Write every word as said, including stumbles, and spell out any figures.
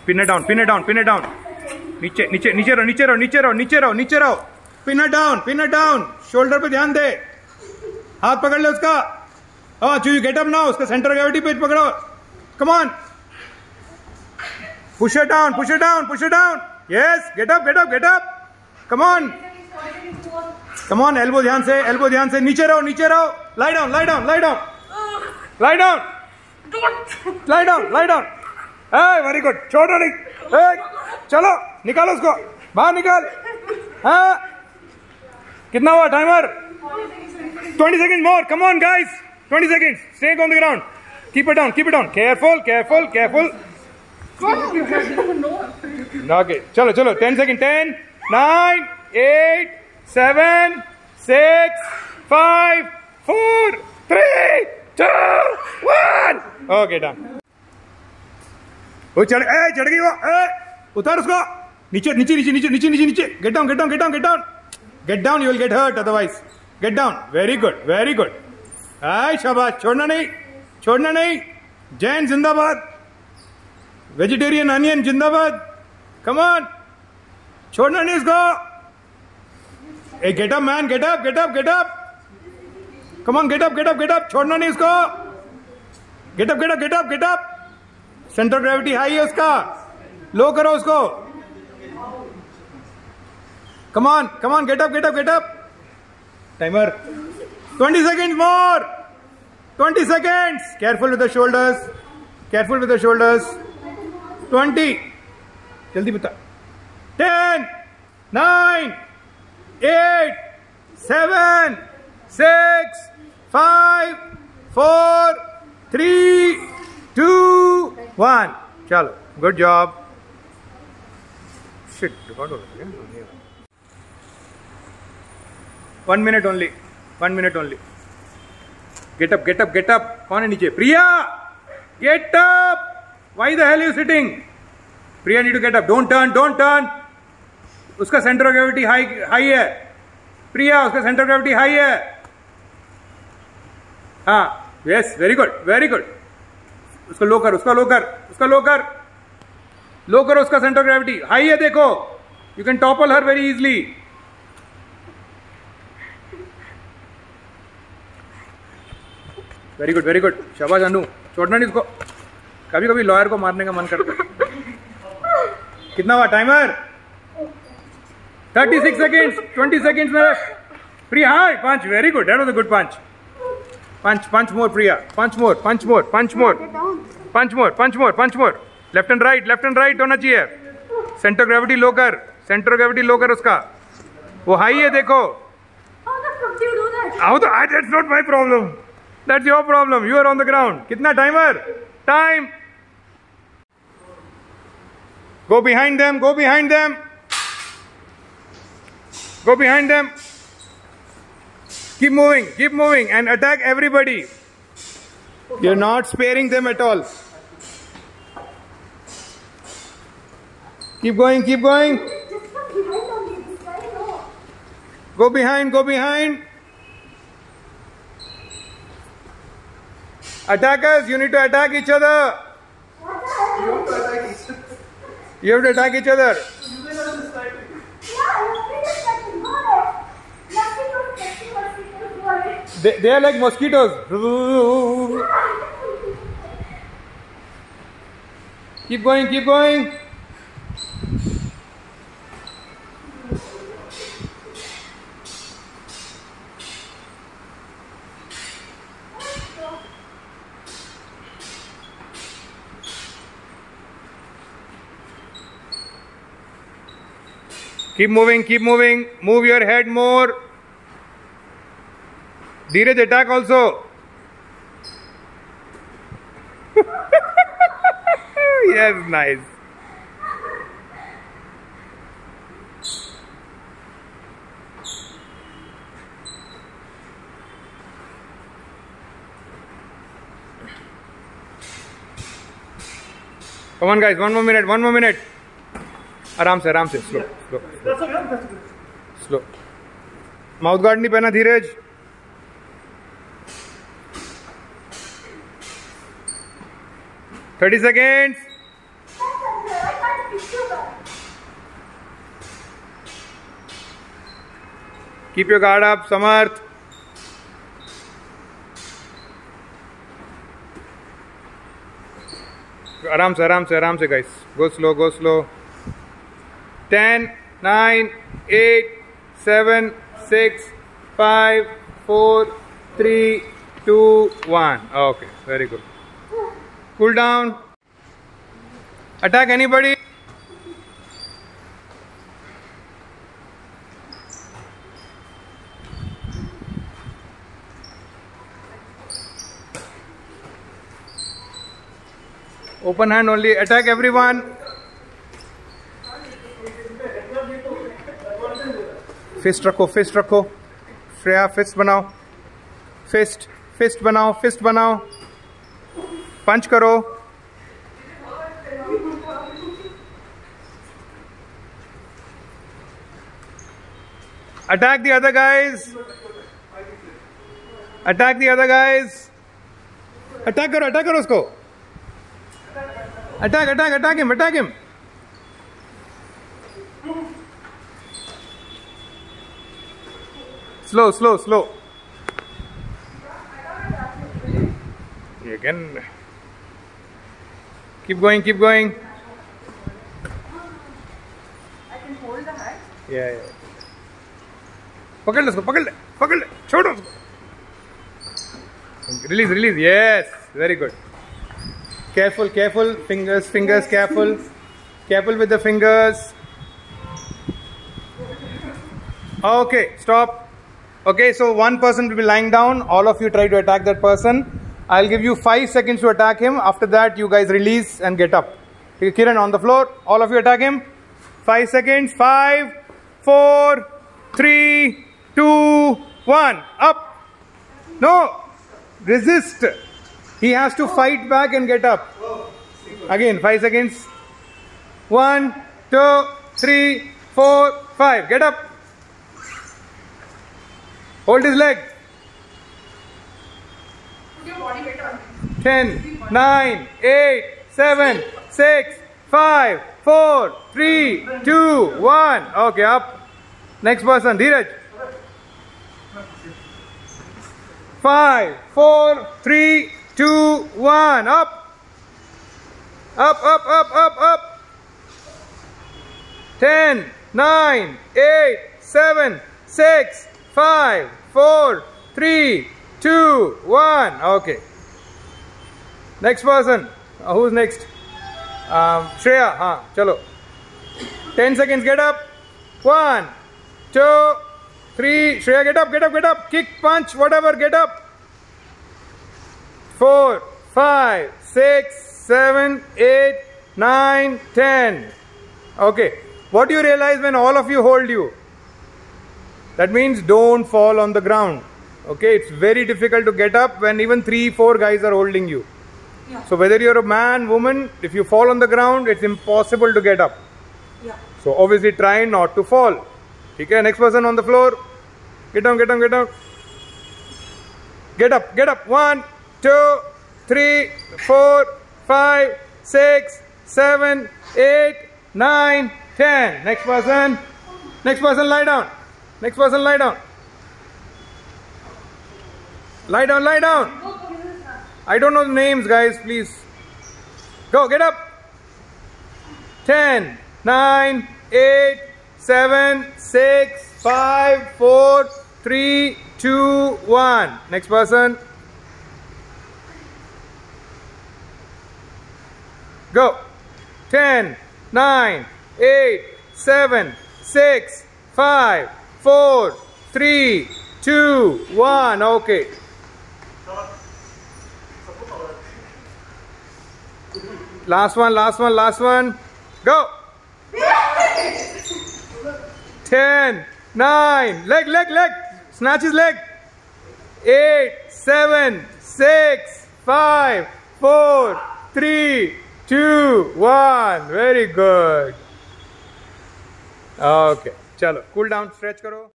Pin it down, pin it down, pin it down. नीचे नीचे नीचे रहो, नीचे रहो, नीचे रहो, नीचे रहो, नीचे रहो. Pin it down, pin it down. Shoulder पे ध्यान दे. हाथ पकड़ ले उसका. हाँ, चू गेट अप नाउ. उसका सेंटर ग्रेविटी पे पकड़ो. Come on. Push it down, push it down, push it down. Yes, get up, get up, get up. Come on, come on. Elbow ध्यान से, एल्बो ध्यान से. नीचे रहो, नीचे रहो. Lie down, lie down, lie down, lie down, lie down, lie down. Very good. छोड़ो नहीं. ए, चलो निकालो उसको बाहर, निकाल. हाँ, कितना हुआ timer? Twenty second more. Come on guys, twenty seconds. Stay on the ground. Keep it down, keep it down. Careful, careful, careful. Okay, चलो चलो. Ten second. Ten, nine, eight, seven, six, five, four, three, two, one. Okay, done. वो चढ़ ए चढ़ गई वो. ए, उतार उसको. नीचे नीचे नीचे नीचे नीचे नीचे नीचे. Get down, get down, get down, get down. Get down, you will get hurt otherwise. Get down. Very good, very good. हाय, शाबाश. छोड़ना नहीं, छोड़ना नहीं. जैन जिंदाबाद. वेजिटेरियन अनियन जिंदाबाद. कम ऑन, छोड़ना नहीं इसको. ए, get up man, get up, get up, get up. Come on, get up, get up, get up. छोड़ना नहीं इसको. Get up, get up, get up, get up. Centre gravity high है उसका. लो करो उसको. Come on, come on. Get up, get up, get up. Timer. Twenty seconds more. Twenty seconds. Careful with the shoulders, careful with the shoulders. Twenty. जल्दी बता. Ten, nine, eight, seven, six, five, four, three, two, one. चलो, good job. Shit, record हो रहा है. One minute only, one minute only. Get up, get up, get up. कौन है नीचे? Priya. Get up. Why the hell you sitting? Priya need to get up. Don't turn, don't turn. उसका centre of gravity high high है. प्रिया, उसका centre of gravity high है. हाँ, yes, very good, very good. उसको लो कर, उसका लो कर, उसका लो कर, लो करो. उसका सेंटर ऑफ ग्रेविटी हाई है, देखो. You can topple her very easily. Very good, very good. शाबाश अनु. छोड़ना नहीं इसको. कभी कभी लॉयर को मारने का मन करता है. कितना हुआ timer? Thirty six seconds. Twenty seconds में Priya. High punch. Very good. That was a good punch. Punch, punch more Priya. Punch more, punch more, punch more, punch more, punch more, punch more. Left and right, left and right होना चाहिए. Centre gravity लो कर, centre gravity लो कर उसका. वो high है, देखो. How तो I that's not my problem. That's your problem. You are on the ground. कितना timer? Time. Go behind them, go behind them, go behind them. Keep moving, keep moving and attack everybody. You're not sparing them at all. Keep going, keep going. Go behind, go behind. Attackers, you need to attack each other. You have to attack each other. They, they are like mosquitoes. Keep going, keep going. Keep moving, keep moving. Move your head more. Dheeraj, attack also. Yes, nice. Come on guys, one more minute, one more minute. आराम से, आराम से, slow slow slow. Mouth guard नहीं पहना Dheeraj. Thirty seconds. Keep your guard up, Samarth. आराम से आराम से आराम से guys. Go slow, go slow. Ten, nine, eight, seven, six, five, four, three, two, one. Okay, very good. Cool down. Attack anybody. Open hand only. Attack everyone. Fist रखो, fist रखो. Shreya fist बनाओ. Fist, fist बनाओ, fist बनाओ. Punch करो. Attack the other guys. Attack the other guys. Attack करो, attack करो उसको. Attack, attack, attack him, attack him. Slow, slow, slow. Again. Keep going, keep going. I can hold the hand. Yeah, yeah. पकड़ ले उसको, पकड़ ले, पकड़ ले, छोड़ो उसको. Release, release. Yes, very good. Careful, careful. Fingers, fingers, careful. Careful with the fingers. Okay, stop. Okay, so one person will be lying down. All of you try to attack that person. I'll give you five seconds to attack him. After that, you guys release and get up. Okay, Kiran, on the floor. All of you attack him. Five seconds. Five, four, three, two, one. Up. No. Resist. He has to fight back and get up. Again, five seconds. One, two, three, four, five. Get up. Hold his leg. Put your body weight on. Ten, nine, eight, seven, six, five, four, three, two, one. Okay, up. Next person, Dheeraj. Five, four, three, two, one. Up. Up, up, up, up, up. Ten, nine, eight, seven, six, five, four, three, two, one. Okay. Next person. Uh, who's next? Um, Shreya. Haan, chalo. Ten seconds. Get up. One, two, three. Shreya, get up, get up, get up. Kick, punch, whatever. Get up. Four, five, six, seven, eight, nine, ten. Okay. What do you realize when all of you hold you? That means don't fall on the ground. Okay. It's very difficult to get up when even three, four guys are holding you. Yeah. So whether you're a man, woman, if you fall on the ground, it's impossible to get up. Yeah. So obviously try not to fall. Okay. Next person on the floor. Get down, get down, get down. Get up, get up. One, two, three, four, five, six, seven, eight, nine, ten. Next person. Next person, lie down. Next person, lie down. Lie down, lie down. I don't know the names, guys, please. Go, get up. Ten, nine, eight, seven, six, five, four, three, two, one. Next person. Go. Ten, nine, eight, seven, six, five, four, three, two, one. Okay. Last one, last one, last one. Go. Ten, nine, leg, leg, leg. Snatch his leg. Eight, seven, six, five, four, three, two, one. Very good. Okay. Chalo. Cool down. Stretch karo.